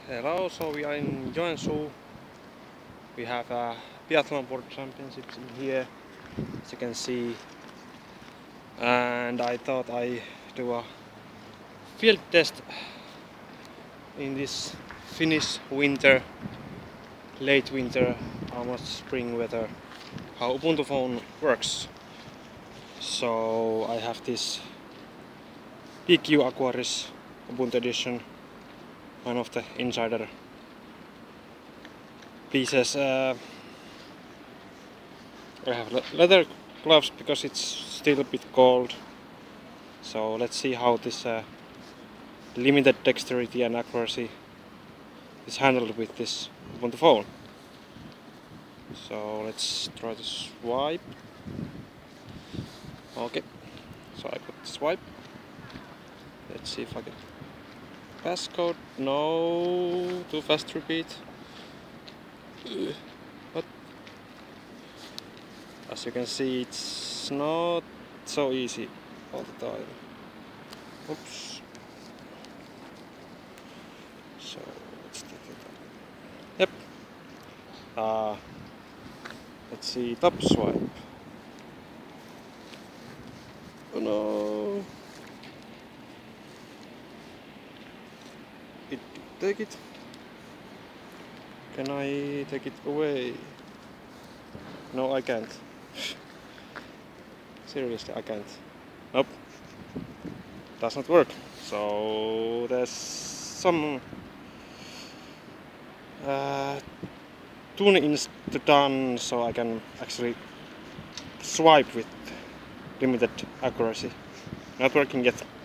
Hello, so we are in Joensuu. We have a biathlon world championships in here, as you can see. And I thought I do a field test in this Finnish winter, late winter, almost spring weather, how Ubuntu phone works. So I have this PQ Aquaris Ubuntu edition, one of the insider pieces. I have leather gloves because it's still a bit cold. So let's see how this limited dexterity and accuracy is handled with this Ubuntu phone. So let's try to swipe. Okay, so I put swipe. Let's see if I get passcode. No, too fast repeat. But as you can see, it's not so easy all the time. Oops. So let's take it up. Yep. Let's see, top swipe. Oh no. Take it. Can I take it away? No, I can't. Seriously, I can't. Nope. Does not work. So there's some tune-ins done so I can actually swipe with limited accuracy. Not working yet.